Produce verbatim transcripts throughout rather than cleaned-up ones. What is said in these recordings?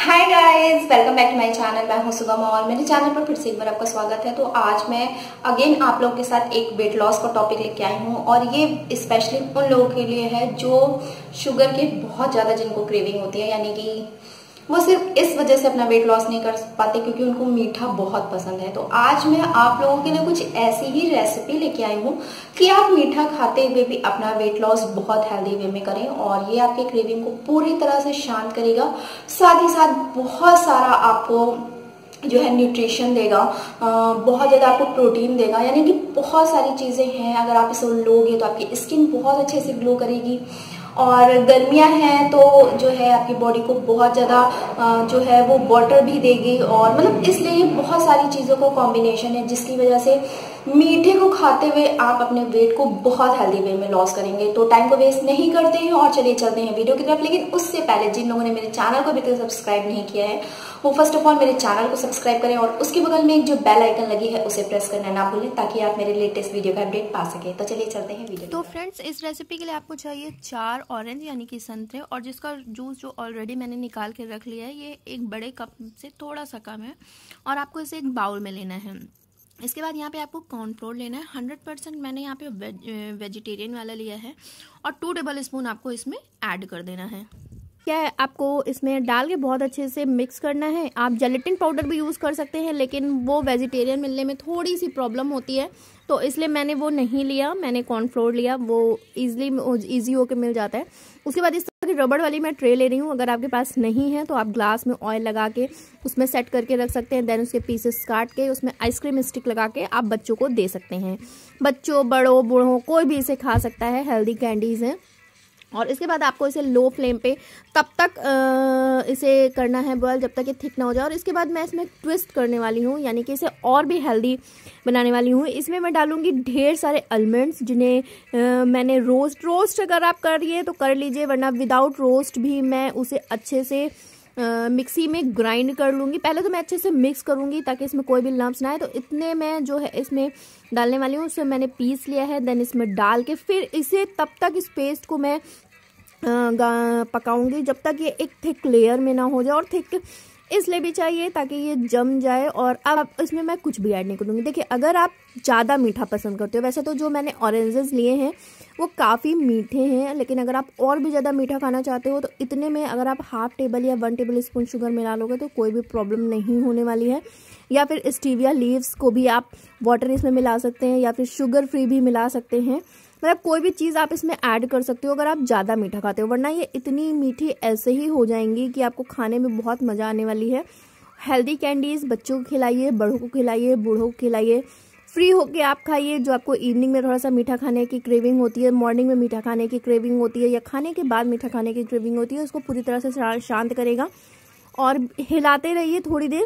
Hi guys, welcome back to my channel. मैं हूं सुगम और मेरे चैनल पर फिर से एक बार आपका स्वागत है। तो आज मैं अगेन आप लोगों के साथ एक वेट लॉस का टॉपिक लेके आई हूं और ये स्पेशली उन लोगों के लिए है जो शुगर के बहुत ज्यादा जिनको क्रेविंग होती है, यानी कि वो सिर्फ इस वजह से अपना वेट लॉस नहीं कर पाते क्योंकि उनको मीठा बहुत पसंद है। तो आज मैं आप लोगों के लिए कुछ ऐसी ही रेसिपी लेके आई हूँ कि आप मीठा खाते हुए भी अपना वेट लॉस बहुत हेल्दी वे में करें और ये आपके क्रेविंग को पूरी तरह से शांत करेगा, साथ ही साथ बहुत सारा आपको जो है न्यूट्रिशन देगा, बहुत ज़्यादा आपको प्रोटीन देगा, यानी कि बहुत सारी चीज़ें हैं। अगर आप इसे लोगे तो आपकी स्किन बहुत अच्छे से ग्लो करेगी और गर्मियां हैं तो जो है आपकी बॉडी को बहुत ज़्यादा जो है वो वाटर भी देगी और मतलब इसलिए बहुत सारी चीज़ों का कॉम्बिनेशन है जिसकी वजह से मीठे को खाते हुए आप अपने वेट को बहुत हेल्दी वे में लॉस करेंगे। तो टाइम को वेस्ट नहीं करते हैं और चलिए चलते हैं वीडियो की तरफ। लेकिन उससे पहले जिन लोगों ने मेरे चैनल को अभी तक सब्सक्राइब नहीं किया है वो फर्स्ट ऑफ ऑल मेरे चैनल को सब्सक्राइब करें और उसके बगल में एक जो बेल आइकन लगी है उसे प्रेस करना ना भूलें ताकि आप मेरे लेटेस्ट वीडियो का अपडेट पा सके। तो चलिए चलते हैं वीडियो। तो फ्रेंड्स, इस रेसिपी के लिए आपको चाहिए चार ऑरेंज यानी कि संतरे, और जिसका जूस जो ऑलरेडी मैंने निकाल के रख लिया है, ये एक बड़े कप से थोड़ा सा कम है और आपको इसे एक बाउल में लेना है। इसके बाद यहाँ पे आपको कॉर्नफ्लोर लेना है, हंड्रेड परसेंट मैंने यहाँ पे वेज, वेजिटेरियन वाला लिया है, और टू टेबल स्पून आपको इसमें ऐड कर देना है। क्या है, आपको इसमें डाल के बहुत अच्छे से मिक्स करना है। आप जेलेटिन पाउडर भी यूज़ कर सकते हैं लेकिन वो वेजिटेरियन मिलने में थोड़ी सी प्रॉब्लम होती है, तो इसलिए मैंने वो नहीं लिया, मैंने कॉर्नफ्लोर लिया, वो ईजिली ईजी होकर मिल जाता है। उसके बाद इस तरह की रबड़ वाली मैं ट्रे ले रही हूँ। अगर आपके पास नहीं है तो आप ग्लास में ऑयल लगा के उसमें सेट करके रख सकते हैं। देन उसके पीसेस काट के उसमें आइसक्रीम स्टिक लगा के आप बच्चों को दे सकते हैं। बच्चों, बड़ों, बूढ़ों कोई भी इसे खा सकता है, हेल्दी कैंडीज़ हैं। और इसके बाद आपको इसे लो फ्लेम पे तब तक आ, इसे करना है बॉयल जब तक ये थिक ना हो जाए। और इसके बाद मैं इसमें ट्विस्ट करने वाली हूँ, यानी कि इसे और भी हेल्दी बनाने वाली हूँ। इसमें मैं डालूंगी ढेर सारे आलमंड्स जिन्हें आ, मैंने रोस्ट रोस्ट अगर आप कर रही है तो कर लीजिए, वरना विदाउट रोस्ट भी मैं उसे अच्छे से आ, मिक्सी में ग्राइंड कर लूँगी। पहले तो मैं अच्छे से मिक्स करूँगी ताकि इसमें कोई भी लम्प्स ना आए। तो इतने मैं जो है इसमें डालने वाली हूँ, उससे मैंने पीस लिया है। देन इसमें डाल के फिर इसे तब तक इस पेस्ट को मैं पकाऊंगी जब तक ये एक थिक लेयर में ना हो जाए, और थिक इसलिए भी चाहिए ताकि ये जम जाए। और अब इसमें मैं कुछ भी ऐड नहीं करूँगी। देखिए, अगर आप ज़्यादा मीठा पसंद करते हो, वैसे तो जो मैंने ऑरेंजेस लिए हैं वो काफ़ी मीठे हैं, लेकिन अगर आप और भी ज़्यादा मीठा खाना चाहते हो तो इतने में अगर आप हाफ टेबल या वन टेबल स्पून शुगर मिला लोगे तो कोई भी प्रॉब्लम नहीं होने वाली है। या फिर स्टीविया लीव्स को भी आप वाटर इसमें मिला सकते हैं या फिर शुगर फ्री भी मिला सकते हैं, मतलब कोई भी चीज़ आप इसमें ऐड कर सकते हो अगर आप ज़्यादा मीठा खाते हो, वरना ये इतनी मीठी ऐसे ही हो जाएंगी कि आपको खाने में बहुत मज़ा आने वाली है। हेल्दी कैंडीज़ बच्चों को खिलाइए, बड़ों को खिलाइए, बूढ़ों को खिलाइए, फ्री होके आप खाइए। जो आपको इवनिंग में थोड़ा सा मीठा खाने की क्रेविंग होती है, मॉर्निंग में मीठा खाने की क्रेविंग होती है, या खाने के बाद मीठा खाने की क्रेविंग होती है, उसको पूरी तरह से शांत करेगा। और हिलाते रहिए थोड़ी देर,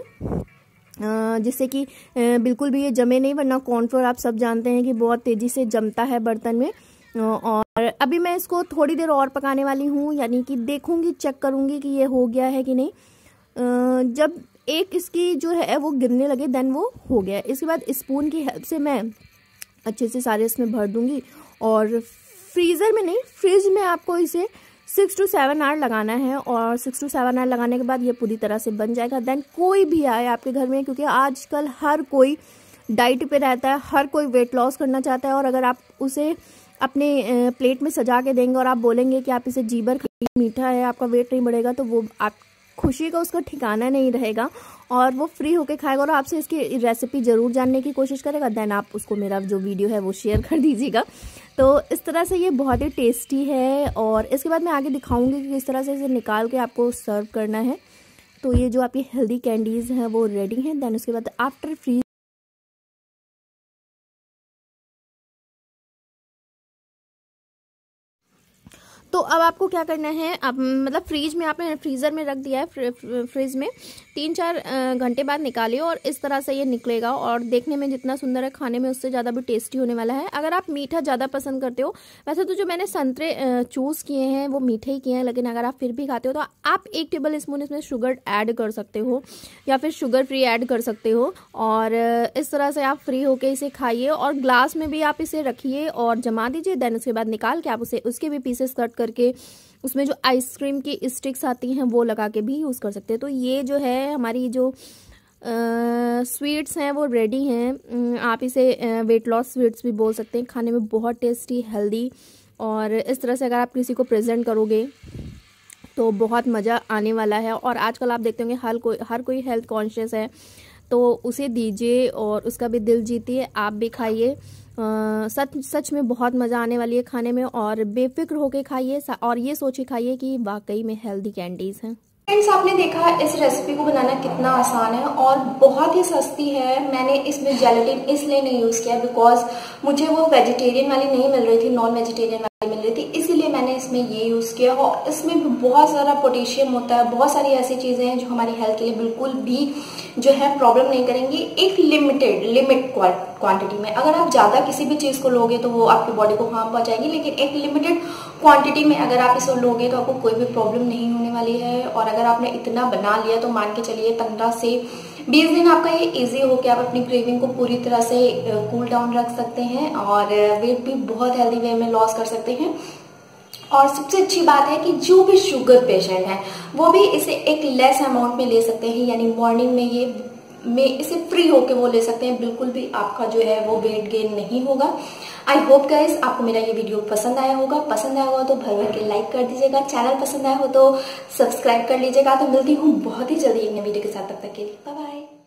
जिससे कि बिल्कुल भी ये जमे नहीं, वरना कॉर्नफ्लोर आप सब जानते हैं कि बहुत तेज़ी से जमता है बर्तन में। और अभी मैं इसको थोड़ी देर और पकाने वाली हूँ, यानी कि देखूंगी, चेक करूंगी कि ये हो गया है कि नहीं। जब एक इसकी जो है वो गिरने लगे देन वो हो गया। इसके बाद स्पून की हेल्प से मैं अच्छे से सारे इसमें भर दूंगी और फ्रीज़र में नहीं, फ्रिज में आपको इसे सिक्स टू सेवन आवर लगाना है। और सिक्स टू सेवन आवर लगाने के बाद ये पूरी तरह से बन जाएगा। देन कोई भी आए आपके घर में, क्योंकि आजकल हर कोई डाइट पे रहता है, हर कोई वेट लॉस करना चाहता है, और अगर आप उसे अपने प्लेट में सजा के देंगे और आप बोलेंगे कि आप इसे जी भर मीठा है, आपका वेट नहीं बढ़ेगा, तो वो आप खुशी का उसका ठिकाना नहीं रहेगा और वो फ्री होके खाएगा और आपसे इसकी रेसिपी ज़रूर जानने की कोशिश करेगा। देन आप उसको मेरा जो वीडियो है वो शेयर कर दीजिएगा। तो इस तरह से ये बहुत ही टेस्टी है। और इसके बाद मैं आगे दिखाऊंगी कि किस तरह से इसे निकाल के आपको सर्व करना है। तो ये जो आपकी हेल्दी कैंडीज़ हैं वो रेडी हैं। देन उसके बाद आफ्टर फ्रीज तो अब आपको क्या करना है, अब मतलब फ्रीज में आपने फ्रीज़र में रख दिया है, फ्रिज में तीन चार घंटे बाद निकालिए और इस तरह से ये निकलेगा। और देखने में जितना सुंदर है, खाने में उससे ज़्यादा भी टेस्टी होने वाला है। अगर आप मीठा ज़्यादा पसंद करते हो, वैसे तो जो मैंने संतरे चूज़ किए हैं वो मीठे ही किए हैं, लेकिन अगर आप फिर भी खाते हो तो आप एक टेबल स्पून इसमें शुगर ऐड कर सकते हो या फिर शुगर फ्री ऐड कर सकते हो। और इस तरह से आप फ्री होके इसे खाइए और ग्लास में भी आप इसे रखिए और जमा दीजिए। देन उसके बाद निकाल के आप उसे उसके भी पीसेस कट करके उसमें जो आइसक्रीम की स्टिक्स आती हैं वो लगा के भी यूज़ कर सकते हैं। तो ये जो है हमारी जो स्वीट्स हैं वो रेडी हैं। आप इसे वेट लॉस स्वीट्स भी बोल सकते हैं। खाने में बहुत टेस्टी, हेल्दी, और इस तरह से अगर आप किसी को प्रेजेंट करोगे तो बहुत मज़ा आने वाला है। और आजकल आप देखते होंगे हर कोई हर कोई हेल्थ कॉन्शियस है, तो उसे दीजिए और उसका भी दिल जीतिए, आप भी खाइए। सच सच में बहुत मज़ा आने वाली है खाने में, और बेफिक्र होके खाइए और ये सोचिए खाइए कि वाकई में हेल्दी कैंडीज़ हैं। फ्रेंड्स, आपने देखा इस रेसिपी को बनाना कितना आसान है और बहुत ही सस्ती है। मैंने इसमें जेलेटिन इसलिए नहीं यूज़ किया बिकॉज मुझे वो वेजिटेरियन वाली नहीं मिल रही थी, नॉन वेजिटेरियन वाली मिल रही थी, इसीलिए मैंने इसमें ये यूज़ किया। और इसमें भी बहुत सारा पोटेशियम होता है, बहुत सारी ऐसी चीज़ें हैं जो हमारी हेल्थ के लिए बिल्कुल भी जो है प्रॉब्लम नहीं करेंगी। एक लिमिटेड लिमिट क्वांटिटी में, अगर आप ज़्यादा किसी भी चीज़ को लोगे तो वो आपकी बॉडी को हार्म पहुंचाएगी, लेकिन एक लिमिटेड क्वांटिटी में अगर आप इसे लोगे तो आपको कोई भी प्रॉब्लम नहीं होने वाली है। और अगर आपने इतना बना लिया तो मान के चलिए पंद्रह से बीस दिन आपका ये इजी हो के आप अपनी क्रेविंग को पूरी तरह से कूल डाउन रख सकते हैं और वेट भी बहुत हेल्दी वे में लॉस कर सकते हैं। और सबसे अच्छी बात है कि जो भी शुगर पेशेंट है वो भी इसे एक लेस अमाउंट में ले सकते हैं, यानी मॉर्निंग में ये में इसे फ्री होके वो ले सकते हैं। बिल्कुल भी आपका जो है वो वेट गेन नहीं होगा। आई होप गाइस आपको मेरा ये वीडियो पसंद आया होगा। पसंद आया होगा तो भर भर के लाइक कर दीजिएगा, चैनल पसंद आया हो तो सब्सक्राइब कर लीजिएगा। तो मिलती हूँ बहुत ही जल्दी एक नई वीडियो के साथ, तब तक के लिए बाय बाय।